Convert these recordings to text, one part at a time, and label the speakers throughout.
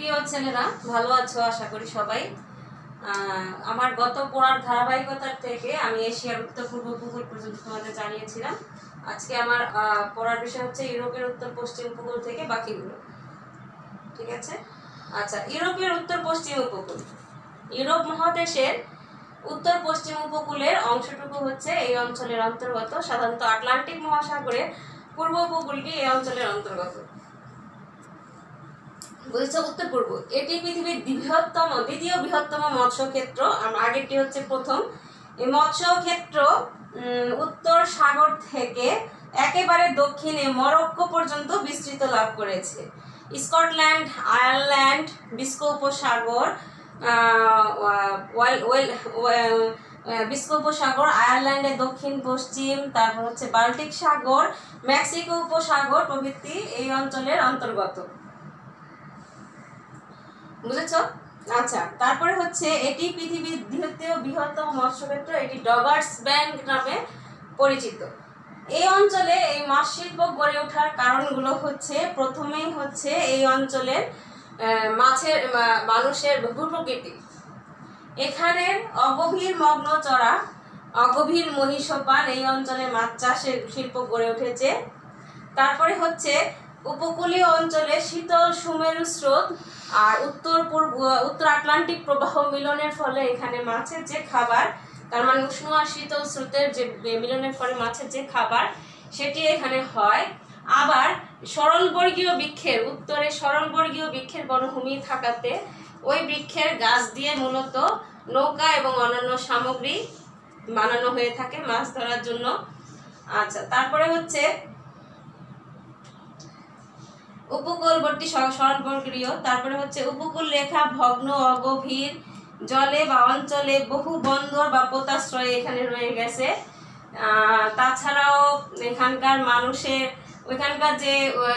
Speaker 1: প্রিয় ছেলেরা, ভালো আছো আশা করি সবাই। আমার গত পড়ার ধারাবাহিকতার থেকে আমি এশিয়ার উত্তর পূর্ব উপকূল পর্যন্ত তোমাদের জানিয়েছিলাম। আজকে আমার পড়ার বিষয় হচ্ছে ইউরোপের উত্তর পশ্চিম উপকূল থেকে বাকিগুলো। ঠিক আছে? আচ্ছা, ইউরোপের উত্তর পশ্চিম উপকূল। ইউরোপ মহাদেশের উত্তর পশ্চিম উপকূলের অংশটুকু হচ্ছে এই অঞ্চলের অন্তর্গত। সাধারণত আটলান্টিক মহাসাগরের পূর্ব উপকূলটি এই অঞ্চলের অন্তর্গত। বুঝেছো? উত্তর পূর্ব এটি পৃথিবীর দ্বিতীয় বৃহত্তম মৎস্য ক্ষেত্র। আগেরটি হচ্ছে প্রথম। এই মৎস্য ক্ষেত্র উত্তর সাগর থেকে একেবারে দক্ষিণে মরক্কো পর্যন্ত বিস্তৃত লাভ করেছে। স্কটল্যান্ড, আয়ারল্যান্ড, বিস্কো উপসাগর, বিস্কো উপসাগর, আয়ারল্যান্ডের দক্ষিণ পশ্চিম, তারপর হচ্ছে বাল্টিক সাগর, মেক্সিকো উপসাগর প্রভৃতি এই অঞ্চলের অন্তর্গত। বুঝেছো? আচ্ছা, তারপরে হচ্ছে এটি পৃথিবীর দ্বিতীয় বৃহত্তম মৎস্যক্ষেত্র। এটি ডগার্স ব্যাংক নামে পরিচিত। এই অঞ্চলে এই মাছ শিল্প গড়ে ওঠার কারণগুলো হচ্ছে, প্রথমেই হচ্ছে এই অঞ্চলের মানুষের ভূপ্রকৃতি। এখানের অগভীর মগ্ন চড়া, অগভীর মহিষপান এই অঞ্চলে মাছ চাষের শিল্প গড়ে উঠেছে। তারপরে হচ্ছে উপকূলীয় অঞ্চলে শীতল সুমেরু স্রোত আর উত্তর আটলান্টিক প্রবাহ মিলনের ফলে এখানে মাছের যে খাবার, তার মানে উষ্ণ আর শীতল স্রোতের যে মিলনের ফলে মাছের যে খাবার সেটি এখানে হয়। আবার সরলবর্গীয় বৃক্ষের, উত্তরে সরলবর্গীয় বৃক্ষের বনভূমি থাকাতে ওই বৃক্ষের গাছ দিয়ে মূলত নৌকা এবং অন্যান্য সামগ্রী বানানো হয়ে থাকে মাছ ধরার জন্য। আচ্ছা, তারপরে হচ্ছে উপকূলবর্তী সরলবর্গীয়। তারপরে হচ্ছে উপকূল রেখা ভগ্ন, অগভীর জলে বা অঞ্চলে বহু বন্দর বা পোতাশ্রয় এখানে রয়ে গেছে। তাছাড়াও এখানকার মানুষের ওইখানকার যে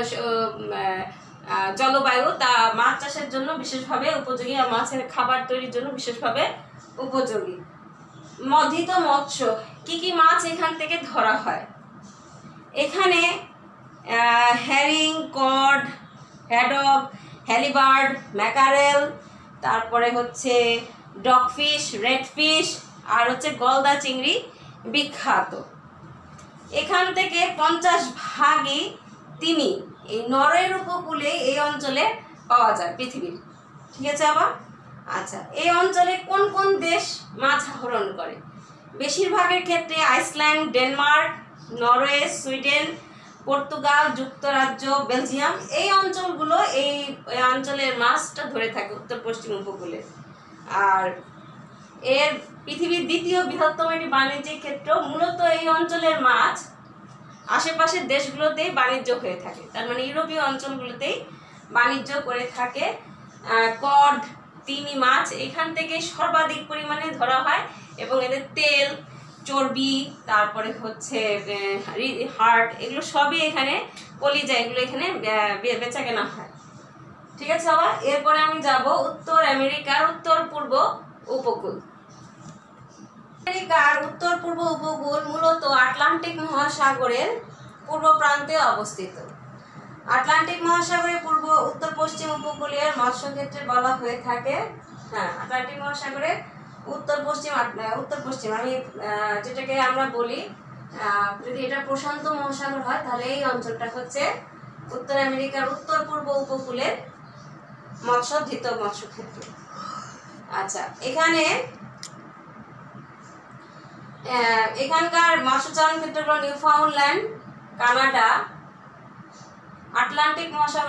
Speaker 1: জলবায়ু তা মাছ চাষের জন্য বিশেষভাবে উপযোগী আর মাছের খাবার তৈরির জন্য বিশেষভাবে উপযোগী। মথিত মৎস্য, কি কি মাছ এখান থেকে ধরা হয়? এখানে herring, cod, haddock, halibut, mackerel, তারপরে হচ্ছে ডগফিশ, রেডফিশ আর হচ্ছে গলদা চিংড়ি বিখ্যাত। এখান থেকে 50% তিমি এই নরওয়ের উপকূলে এই অঞ্চলে পাওয়া যায় পৃথিবীর। ঠিক আছে? আবার আচ্ছা, এই অঞ্চলে কোন কোন দেশ মাছ আহরণ করে? বেশিরভাগের ক্ষেত্রে Iceland, Denmark, Norway, Sweden, Portugal, যুক্তরাজ্য, বেলজিয়াম এই অঞ্চলগুলো এই অঞ্চলের মাছটা ধরে থাকে উত্তর পশ্চিম উপকূলে। আর এর পৃথিবীর দ্বিতীয় বৃহত্তম এটি বাণিজ্যিক ক্ষেত্র। মূলত এই অঞ্চলের মাছ আশেপাশের দেশগুলোতেই বাণিজ্য হয়ে থাকে, তার মানে ইউরোপীয় অঞ্চলগুলোতেই বাণিজ্য করে থাকে। কড, তিমি মাছ এখান থেকে সর্বাধিক পরিমাণে ধরা হয় এবং এদের তেল, চর্বি, তারপরে হচ্ছে হার্ট, এগুলো সবই এখানে, কলিজা, এগুলো এখানে বেচা কেনা হয়। ঠিক আছে? আবার এরপরে আমি যাব উত্তর আমেরিকার উত্তর পূর্ব উপকূল। আমেরিকার উত্তর পূর্ব উপকূল মূলত আটলান্টিক মহাসাগরের পূর্ব প্রান্তে অবস্থিত। আটলান্টিক মহাসাগরের উত্তর পশ্চিম উপকূলের মৎস্যক্ষেত্রে বলা হয়ে থাকে। হ্যাঁ, আটলান্টিক মহাসাগরের উত্তর পশ্চিম আমি যেটাকে আমরা বলি, যদি এটা প্রশান্ত মহাসাগর হয় তাহলে এই অঞ্চলটা হচ্ছে উত্তর আমেরিকার উত্তর পূর্ব উপকূলের মৎস্যক্ষেত্র। আচ্ছা, এখানকার মৎস্যচারণ ক্ষেত্রগুলো নিউফাউন্ডল্যান্ড, কানাডা, আটলান্টিক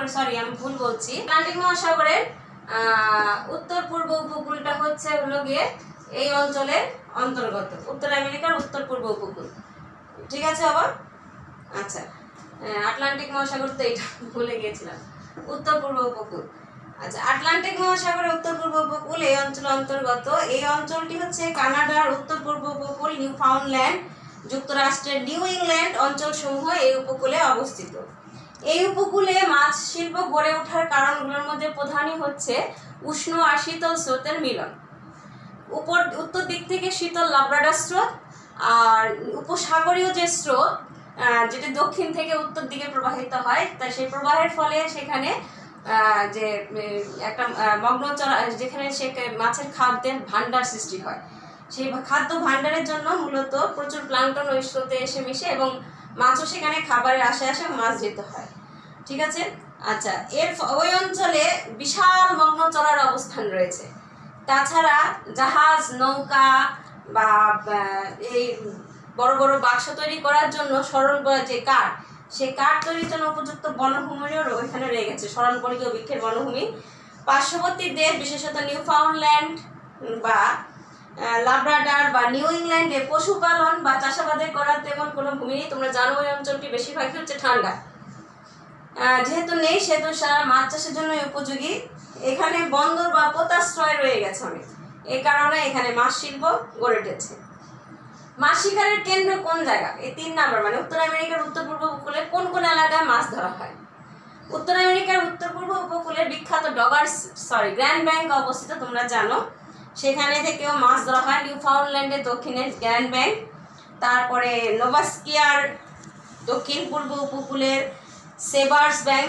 Speaker 1: মহাসাগরের উত্তর পূর্ব উপকূলটা হচ্ছে হলো গিয়ে এই অঞ্চলের অন্তর্গত, উত্তর আমেরিকার উত্তর পূর্ব উপকূল। ঠিক আছে? আবার আচ্ছা, আটলান্টিক মহাসাগর তো এটা ভুলে গিয়েছিলাম, উত্তর পূর্ব উপকূল। আচ্ছা, আটলান্টিক মহাসাগরের উত্তর পূর্ব উপকূল এই অঞ্চল অন্তর্গত। এই অঞ্চলটি হচ্ছে কানাডার উত্তর পূর্ব উপকূল, নিউফাউন্ডল্যান্ড, যুক্তরাষ্ট্রের নিউ ইংল্যান্ড অঞ্চলসমূহ এই উপকূলে অবস্থিত। এই উপকূলে মাছ শিল্প গড়ে ওঠার কারণগুলোর মধ্যে প্রধানই হচ্ছে উষ্ণ আর শীতল স্রোতের মিলন। উত্তর দিক থেকে শীতল লাব্রাডর স্রোত আর উপসাগরীয় যে স্রোত যেটা দক্ষিণ থেকে উত্তর দিকে প্রবাহিত হয়, তাই সেই প্রবাহের ফলে সেখানে যে একটা মগ্নচড়া যেখানে সে মাছের খাদ্যের ভাণ্ডার সৃষ্টি হয়, সেই খাদ্য ভাণ্ডারের জন্য মূলত প্রচুর প্লাঙ্কটন ওই স্রোতে এসে মিশে এবং মাছও সেখানে খাবারের আশে মাছ যেতে হয়। ঠিক আছে। আচ্ছা, ওই অঞ্চলে বিশাল মগ্নচড়ার অবস্থান রয়েছে। তাছাড়া জাহাজ, নৌকা বা এই বড় বড় বাক্স তৈরি করার জন্য সরল যে কাঠ, সেই কাঠ তৈরির জন্য উপযুক্ত বনভূমিও ওইখানে রয়ে গেছে, শরণপরিকীয় বৃক্ষের বনভূমি। পার্শ্ববর্তী দেশ বিশেষত নিউফাউন্ডল্যান্ড বা লাব্রাডার বা নিউ ইংল্যান্ডে পশুপালন বা চাষাবাদের করার তেমন কোনো ভূমি নেই। তোমরা জানো ওই অঞ্চলটি বেশিরভাগই হচ্ছে ঠান্ডা, যেহেতু নেই সেহেতু সারা মাছ চাষের জন্য উপযোগী। এখানে বন্দর বা পোতাশ্রয় রয়ে গেছে অনেক, এই কারণে এখানে মাছ শিল্প গড়ে উঠেছে। মাছ শিকারের কেন্দ্র কোন জায়গা? এই 3 নাম্বার, মানে উত্তর আমেরিকার উত্তর পূর্ব উপকূলে কোন কোন এলাকায় মাছ ধরা হয়? উত্তর আমেরিকার উত্তর পূর্ব উপকূলের বিখ্যাত গ্র্যান্ড ব্যাংক অবস্থিত, তোমরা জানো, সেখানে থেকেও মাছ ধরা হয়। নিউফাউন্ডল্যান্ডের দক্ষিণে গ্র্যান্ড ব্যাংক, তারপরে নোভাস্কিয়ার দক্ষিণ পূর্ব উপকূলের সেবার্স ব্যাংক,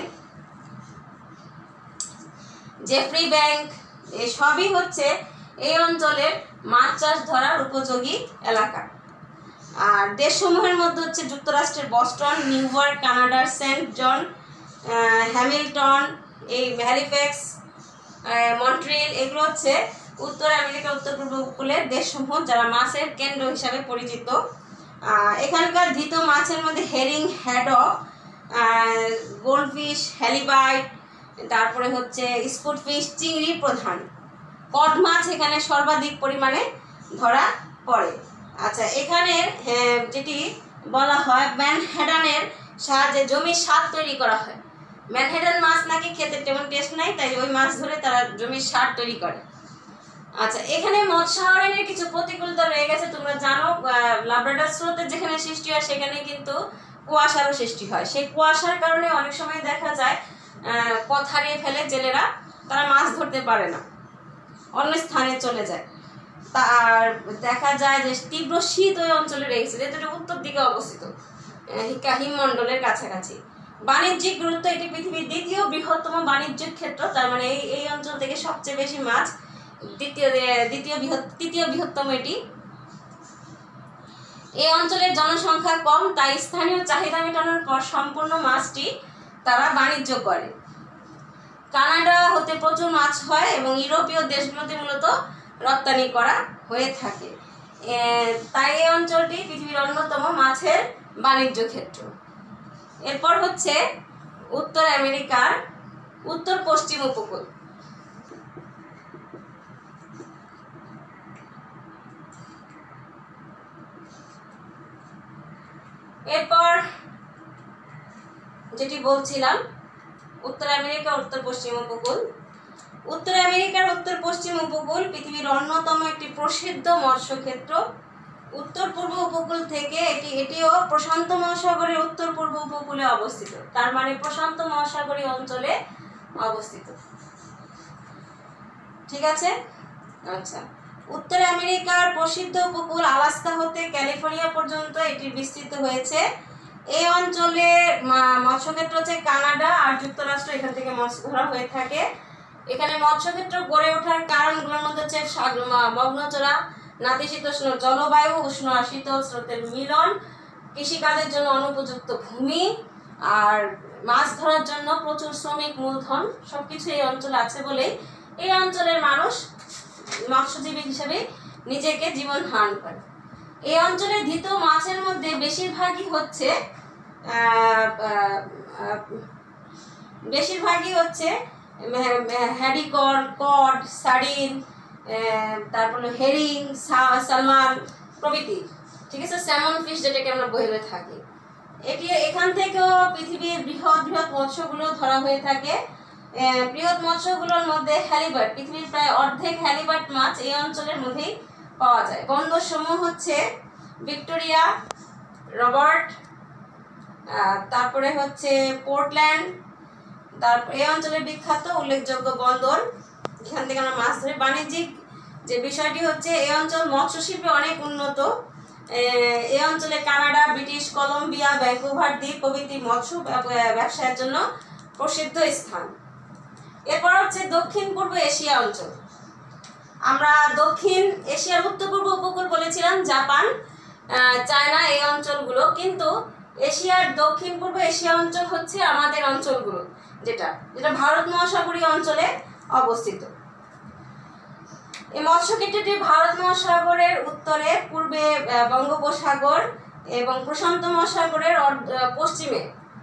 Speaker 1: জেফ্রি ব্যাংক, এসবই হচ্ছে এই অঞ্চলের মাছ চাষ ধরার উপযোগী এলাকা। আর দেশসমূহের মধ্যে হচ্ছে যুক্তরাষ্ট্রের বস্টন, নিউ ইয়র্ক, কানাডার সেন্ট জন, হ্যামিল্টন, এই হ্যালিফ্যাক্স, মন্ট্রিল, এগুলো হচ্ছে উত্তর আমেরিকার উত্তর পূর্ব উপকূলের দেশসমূহ যারা মাছের কেন্দ্র হিসাবে পরিচিত। এখানকার ধৃত মাছের মধ্যে হেরিং, হ্যাডক, গোল্ডফিশ, হ্যালিবাইট, তারপরে হচ্ছে স্কুটফিশ, চিংড়ি প্রধান। কড মাছ এখানে সর্বাধিক পরিমাণে ধরা পড়ে। আচ্ছা, এখানে যেটি বলা হয় ম্যানহাটনের সাহায্যে জমির স্বাদ তৈরি করা হয়। ম্যানহাটন মাছ নাকি খেতে তেমন টেস্ট নাই, তাই ওই মাছ ধরে তারা জমির স্বাদ তৈরি করে। আচ্ছা, এখানে মৎস্য আহরণের কিছু প্রতিকূলতা রয়ে গেছে। তোমরা জানো লাব্রাডর স্রোতের যেখানে সৃষ্টি হয় সেখানে কিন্তু কুয়াশারও সৃষ্টি হয়। সেই কুয়াশার কারণে অনেক সময় দেখা যায় পথ হারিয়ে ফেলে জেলেরা, তারা মাছ ধরতে পারে না, অন্য স্থানে চলে যায়। তার দেখা যায় যে তীব্র শীত ওই অঞ্চলে রয়েছে, যেহেতু উত্তর দিকে অবস্থিত, হিমমণ্ডলের কাছাকাছি। বাণিজ্যিক গুরুত্ব, এটি পৃথিবীর দ্বিতীয় বৃহত্তম বাণিজ্যিক ক্ষেত্র, তার মানে এই অঞ্চল থেকে সবচেয়ে বেশি মাছ, তৃতীয় বৃহত্তম এটি। এই অঞ্চলের জনসংখ্যা কম, তাই স্থানীয় চাহিদা মেটানোর পর সম্পূর্ণ মাছটি তারা বাণিজ্য করে। কানাডা হতে প্রচুর মাছ হয় এবং ইউরোপীয় দেশগুলোতে মূলত রপ্তানি করা হয়ে থাকে, তাই এই অঞ্চলটি পৃথিবীর অন্যতম মাছের বাণিজ্য ক্ষেত্র। এরপর হচ্ছে উত্তর আমেরিকার উত্তর পশ্চিম উপকূল। এরপর যেটি বলছিলাম উত্তর আমেরিকার উত্তর পশ্চিম উপকূল। উত্তর আমেরিকার উত্তর পশ্চিম উপকূল পৃথিবীর অন্যতম একটি প্রসিদ্ধ মৎস্যক্ষেত্র। উত্তর পূর্ব উপকূল থেকে এটিও প্রশান্ত মহাসাগরের উত্তর পূর্ব উপকূলে অবস্থিত, তার মানে প্রশান্ত মহাসাগরীয় অঞ্চলে অবস্থিত। ঠিক আছে। আচ্ছা, উত্তর আমেরিকার প্রসিদ্ধ উপকূল আলাস্কা হতে ক্যালিফোর্নিয়া পর্যন্ত এটি বিস্তৃত হয়েছে। এই অঞ্চলে মৎস্যক্ষেত্র হচ্ছে কানাডা আর যুক্তরাষ্ট্র, এখান থেকে মাছ ধরা হয়ে থাকে। এখানে মৎস্যক্ষেত্র গড়ে ওঠার কারণগুলোর মধ্যে হচ্ছে মগ্নচড়া, নাতিশীতোষ্ণ জলবায়ু, উষ্ণ আর শীতল স্রোতের মিলন, কৃষিকাজের জন্য অনুপযুক্ত ভূমি, আর মাছ ধরার জন্য প্রচুর শ্রমিক মূলধন, সবকিছু এই অঞ্চলে আছে বলেই এই অঞ্চলের মানুষ মৎস্যজীবী হিসেবে নিজেকে জীবন ধারণ করে। এই অঞ্চলে ধৃত মাছের মধ্যে বেশিরভাগই হচ্ছে হ্যাডিকর, কড, সার্ডিন, তারপরে হেরিং, সালমান প্রভৃতি। ঠিক আছে, স্যামন ফিশ যেটাকে আমরা বলে থাকি। এখান থেকেও পৃথিবীর বৃহৎ বৃহৎ মৎস্যগুলো ধরা হয়ে থাকে। বৃহৎ মৎস্যগুলোর মধ্যে হ্যালিবার্ট, পৃথিবীর প্রায় অর্ধেক হ্যালিবার্ট মাছ এই অঞ্চলের মধ্যেই পাওয়া যায়। বন্দর সমূহ হচ্ছে ভিক্টোরিয়া, রবার্ট, তারপরে হচ্ছে পোর্টল্যান্ড। তারপর এই অঞ্চলের বিখ্যাত উল্লেখযোগ্য বন্দর, এখান থেকে আমরা মাছ ধরি। বাণিজ্যিক যে বিষয়টি হচ্ছে এই অঞ্চল মৎস্য শিল্পে অনেক উন্নত। এই অঞ্চলে কানাডা, ব্রিটিশ কলম্বিয়া, ভ্যাঙ্কুভার দ্বীপ প্রভৃতি মৎস্য ব্যবসায়ের জন্য প্রসিদ্ধ স্থান। এরপর হচ্ছে দক্ষিণ পূর্ব এশিয়া অঞ্চল। আমরা দক্ষিণ এশিয়ার উত্তর পূর্ব উপকূল বলেছিলাম, জাপান, চায়না, এই অঞ্চলগুলো, কিন্তু এশিয়ার দক্ষিণ পূর্ব এশিয়া অঞ্চল হচ্ছে আমাদের অঞ্চলগুলো, যেটা যেটা ভারত মহাসাগরীয় অঞ্চলে অবস্থিত। এই মৎস্যক্ষেত্রটি ভারত মহাসাগরের উত্তরে, পূর্বে বঙ্গোপসাগর এবং প্রশান্ত মহাসাগরের পশ্চিমে,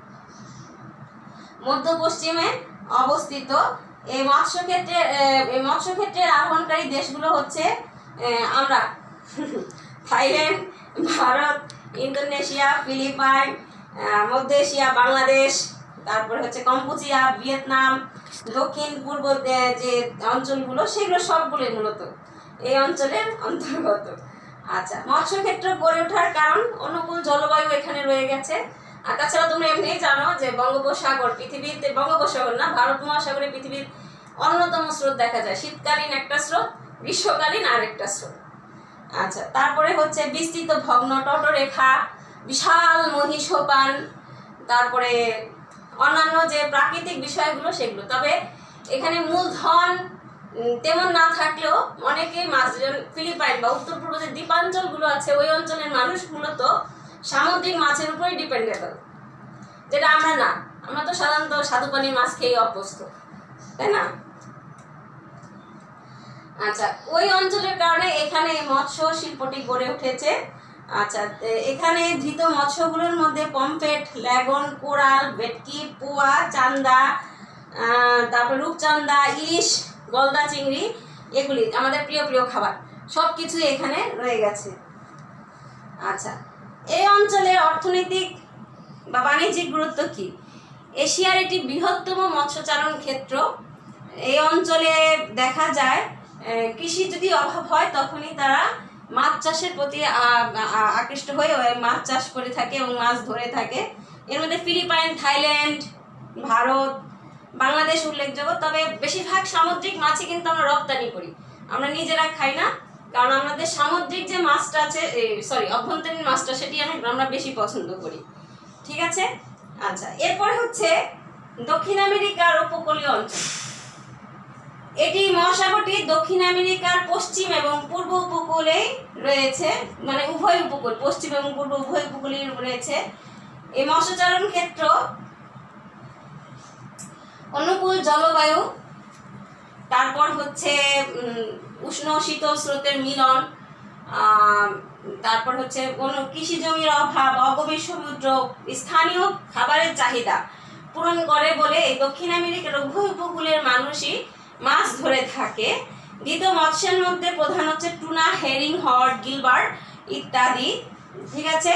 Speaker 1: মধ্য পশ্চিমে অবস্থিত। এই মৎস্যক্ষেত্রের আহ্বানকারী দেশগুলো হচ্ছে আমরা থাইল্যান্ড, ভারত, ইন্দোনেশিয়া, ফিলিপাইন, মধ্য এশিয়া, বাংলাদেশ, তারপরে হচ্ছে কম্বোডিয়া, ভিয়েতনাম, দক্ষিণ পূর্ব যে অঞ্চলগুলো সেগুলো সবগুলোই মূলত এই অঞ্চলের অন্তর্গত। আচ্ছা, মৎস্যক্ষেত্র গড়ে ওঠার কারণ অনুকূল জলবায়ু এখানে রয়ে গেছে। আর তাছাড়া তোমরা এমনি জানো যে বঙ্গোপসাগর পৃথিবীতে, বঙ্গোপসাগর না, ভারত মহাসাগরে পৃথিবীর অন্যতম স্রোত দেখা যায়। শীতকালীন একটা স্রোত, গ্রীষ্মকালীন আরেকটা স্রোত। আচ্ছা, তারপরে হচ্ছে বিস্তৃত ভগ্ন তটরেখা, বিশাল মহীসোপান, তারপরে অন্যান্য যে প্রাকৃতিক বিষয়গুলো সেগুলো। তবে এখানে মূলধন তেমন না থাকলেও অনেকে মাছ, ফিলিপাইন বা উত্তর পূর্ব যে দ্বীপাঞ্চলগুলো আছে ওই অঞ্চলের মানুষ মূলত সামুদ্রিক মাছের উপরে ডিপেন্ডেবল, যেটা আমরা না। আমরা তো সাধারণত স্বাদু পানির মাছ খেয়ে অভ্যস্ত, তাই না? আচ্ছা, ওই অঞ্চলের কারণে এখানে মৎস্য শিল্পটি গড়ে উঠেছে। আচ্ছা, এখানে ধৃত মৎস্যগুলোর মধ্যে পমফ্রেট, ল্যাগন, কোরাল, ভেটকি, পোয়া, চান্দা, তারপর রূপচান্দা, ইলিশ, গলদা চিংড়ি, এগুলি আমাদের প্রিয় প্রিয় খাবার, সব কিছুই এখানে রয়ে গেছে। আচ্ছা, এই অঞ্চলের অর্থনৈতিক বা বাণিজ্যিক গুরুত্ব কি? এশিয়ার এটি বৃহত্তম মৎস্যচারণ ক্ষেত্র। এই অঞ্চলে দেখা যায় কৃষি যদি অভাব হয় তখনই তারা মাছ চাষের প্রতি আকৃষ্ট হয়ে মাছ চাষ করে থাকে এবং মাছ ধরে থাকে। এর মধ্যে ফিলিপাইন, থাইল্যান্ড, ভারত, বাংলাদেশ উল্লেখযোগ্য। তবে বেশিরভাগ সামুদ্রিক মাছই কিন্তু আমরা রপ্তানি করি, আমরা নিজেরা খাই না, কারণ আমাদের সামুদ্রিক যে মাছটা আছে, অভ্যন্তরীণ মাছটা, সেটি আমরা বেশি পছন্দ করি। ঠিক আছে। আচ্ছা, এরপরে হচ্ছে দক্ষিণ আমেরিকার উপকূলীয় অঞ্চল। এটি মহাসাগরটি দক্ষিণ আমেরিকার পশ্চিম এবং পূর্ব উপকূলে রয়েছে, মানে উভয় উপকূল, পশ্চিম এবং পূর্ব উভয় উপকূলে রয়েছে। এই মৎস্যচারণ ক্ষেত্র অনুকূল জলবায়ু, তারপর হচ্ছে উষ্ণ শীতল স্রোতের মিলন, তারপর হচ্ছে কোনো কৃষি জমির অভাব, অগভীর সমুদ্র, স্থানীয় খাবারের চাহিদা পূরণ করে বলে এই দক্ষিণ আমেরিকার উভয় উপকূলের মানুষই মাছ ধরে থাকে। ধৃত মৎস্যের মধ্যে প্রধান হচ্ছে টুনা, হেরিং, হড, গিলবার্ট ইত্যাদি। ঠিক আছে।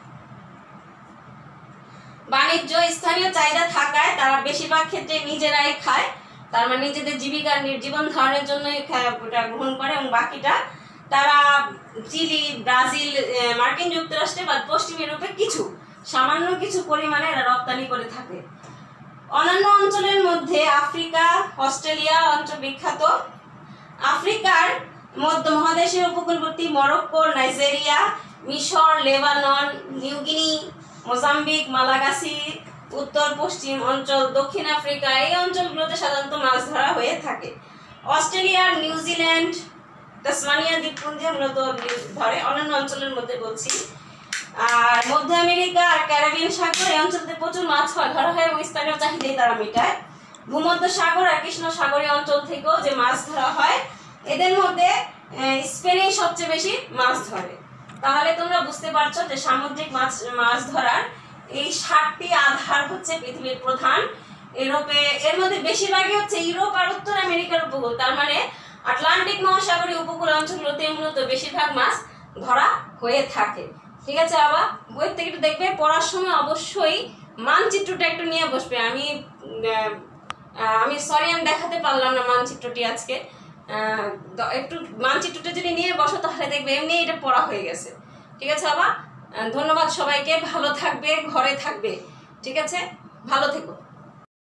Speaker 1: বাণিজ্য, স্থানীয় চাহিদা থাকায় তারা বেশিরভাগ ক্ষেত্রে নিজেরাই খায়, তার মানে নিজেদের জীবিকার জীবন ধারণের জন্য ওটা গ্রহণ করে, এবং বাকিটা তারা চিলি, ব্রাজিল, মার্কিন যুক্তরাষ্ট্রে বা পশ্চিম ইউরোপে কিছু সামান্য কিছু পরিমাণে রপ্তানি করে থাকে। অন্যান্য অঞ্চলের মধ্যে আফ্রিকা, অস্ট্রেলিয়া অঞ্চল বিখ্যাত। আফ্রিকার মধ্য মহাদেশের উপকূলবর্তী মরক্কো, নাইজেরিয়া, মিশর, লেবানন, নিউগিনি, মোজাম্বিক, মালাগাসি, উত্তর পশ্চিম অঞ্চল, দক্ষিণ আফ্রিকা, এই অঞ্চলগুলোতে সাধারণত মাছ ধরা হয়ে থাকে। অস্ট্রেলিয়ার নিউজিল্যান্ড, তাসমানিয়া দ্বীপপুঞ্জে মূলত ধরে। অন্যান্য অঞ্চলের মধ্যে বলছি। আর মধ্য আমেরিকা আর ক্যারিবিয়ান সাগর, এই অঞ্চলতে প্রচুর মাছ ধরা হয় এবং স্থানীয় চাহিদাই তারা মেটায়। ভূমধ্য সাগর আর কৃষ্ণ সাগরীয় অঞ্চল থেকেও যে মাছ ধরা হয়, এদের মধ্যে স্পেনেই সবচেয়ে বেশি মাছ ধরে। তাহলে তোমরা বুঝতে পারছো যে সামুদ্রিক মাছ ধরার এই 7টি আধার হচ্ছে পৃথিবীর প্রধান। ইউরোপে এর মধ্যে বেশিরভাগই হচ্ছে ইউরোপ আর উত্তর আমেরিকার উপকূল, তার মানে আটলান্টিক মহাসাগরীয় উপকূল অঞ্চলগুলোতে মূলত বেশিরভাগ মাছ ধরা হয়ে থাকে। ঠিক আছে। আবার বই থেকে একটু দেখবে, পড়ার সময় অবশ্যই মানচিত্রটা একটু নিয়ে বসবে। আমি দেখাতে পারলাম না মানচিত্রটি আজকে। একটু মানচিত্রটা যদি নিয়ে বসো তাহলে দেখবে এমনি এটা পড়া হয়ে গেছে। ঠিক আছে। আবার ধন্যবাদ সবাইকে, ভালো থাকবে, ঘরে থাকবে। ঠিক আছে, ভালো থেকো।